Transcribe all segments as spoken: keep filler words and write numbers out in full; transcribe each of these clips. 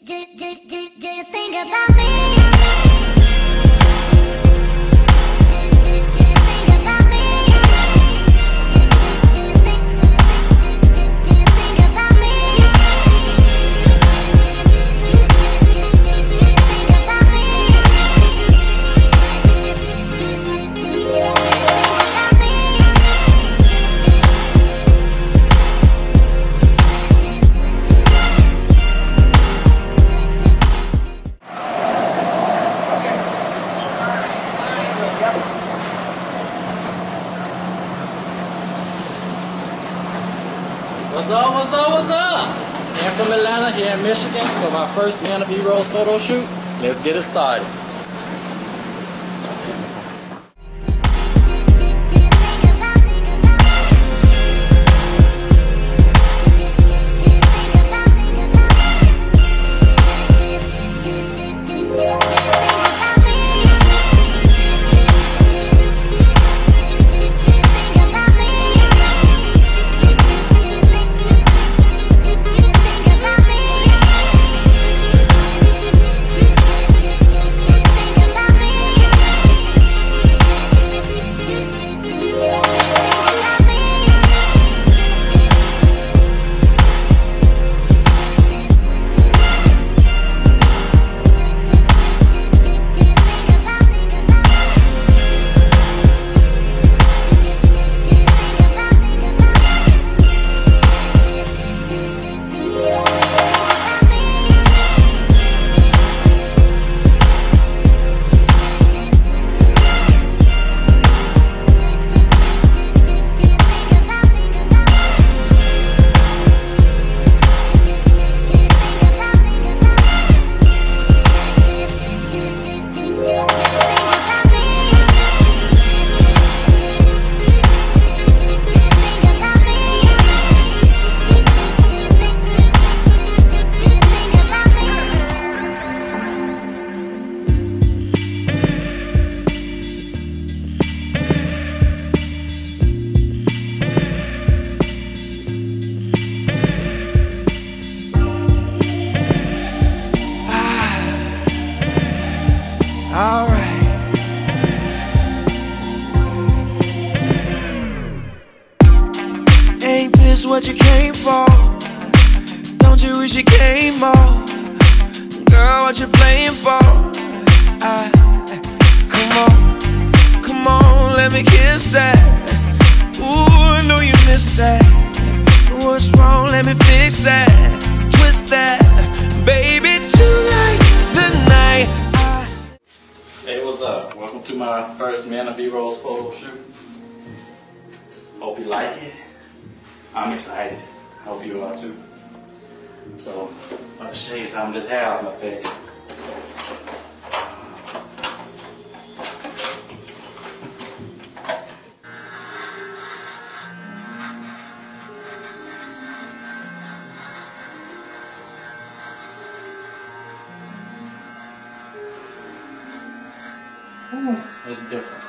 do, do, do, do you think about me? What's up, what's up, what's up? I'm from Atlanta here in Michigan for my first Man of Eros photo shoot. Let's get it started. Alright. Ain't this what you came for? Don't you wish you came more? Girl, what you playing for? I, come on, come on, let me kiss that. Ooh, I know you missed that. What's wrong? Let me fix that. Twist that, baby, tonight's the night. Hey, what's up? Welcome to my first Man of Eros photo shoot. Hope you like it. I'm excited. Hope you are too. So, I'm gonna show you some of this hair off my face. Ooh, it's different.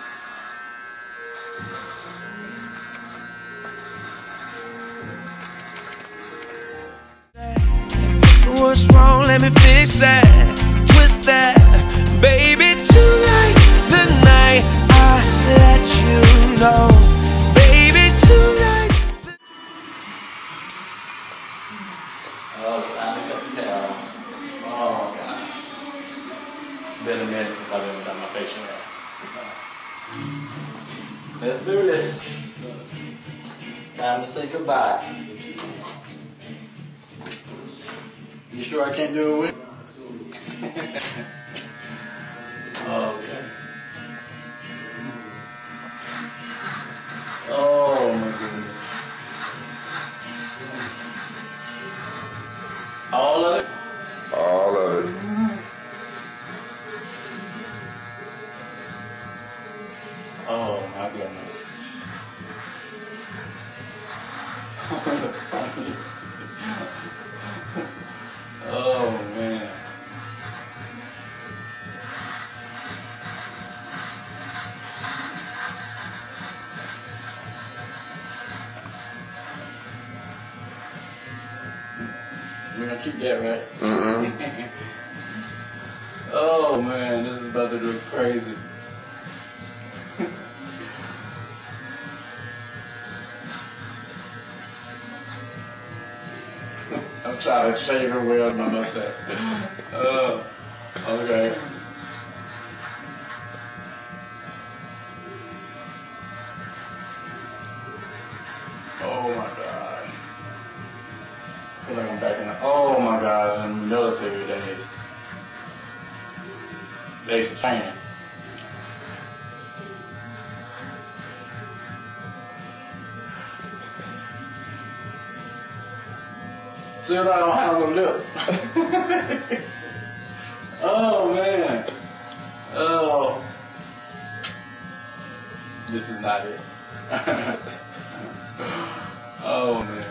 What's wrong? Let me fix that. Twist that, baby, tonight's the night. I let you know, baby, tonight. Oh, it's time to cut this hair off. Oh god. It's been a minute since I've ever done my facial hair. Let's do this. Time to say goodbye. You sure I can't do it with? Okay. Oh my goodness. All of it? All of it. Oh my goodness. Oh man. We're gonna keep that, right? Mm-hmm. Mm-mm. Oh man, this is about to look crazy. I'm trying to shave it well with my mustache. Oh, okay. Oh my god. I feel like I'm back in the, oh my gosh, in military days. Days of training. Still I don't have a lip. Oh man. Oh. This is not it. Oh man.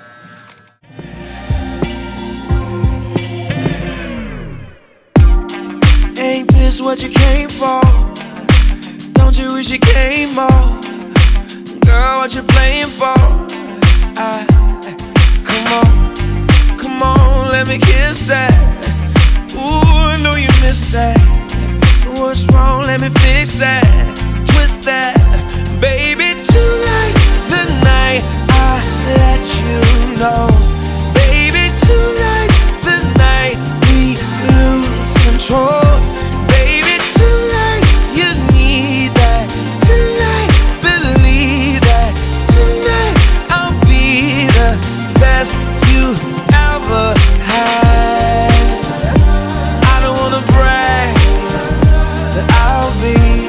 Ain't this what you came for? Don't you wish you came more? Girl, what you playing for? I, come on, come on, let me kiss that. Ooh, I know you missed that. What's wrong? Let me fix that. Twist that, baby. Tonight's the night I let you know. Baby, tonight's the night we lose control. Baby, tonight you need that. Tonight, believe that. Tonight I'll be the best you ever had. I don't wanna brag, but I'll be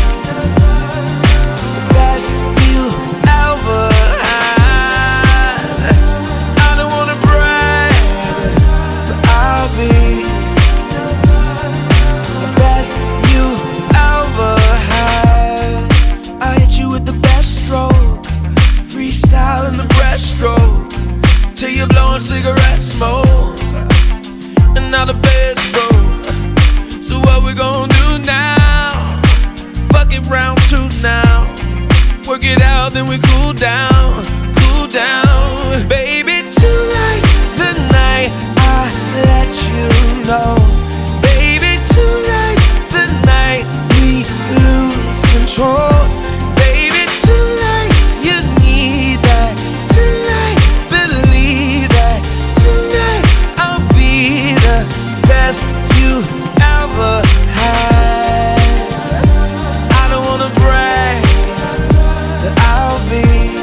the best you ever had. I don't wanna brag, but I'll be the best you ever had. I hit you with the best stroke, freestyle in the breaststroke, till you're blowing cigarette smoke, and now the bed's broke. So what we gonna do now? Fuck it, round two now. Work it out, then we cool down, cool down. Baby, tonight's the night I let you know. Baby, tonight's the night we lose control. Baby, tonight you need that. Tonight, believe that. Tonight I'll be the best you ever had. I don't wanna brag, but I'll be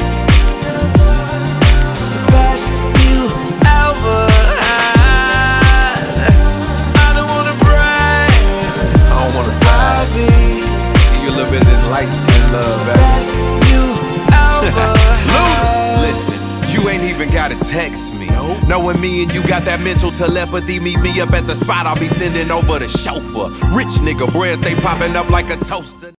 the best you ever had. I don't wanna brag, I don't wanna I'll brag. be Give you a little bit of this light skin love, the baby. best you ever had. Listen, you ain't even gotta text me. Knowing me and you got that mental telepathy, meet me up at the spot, I'll be sending over the chauffeur. Rich nigga bread stay popping up like a toaster.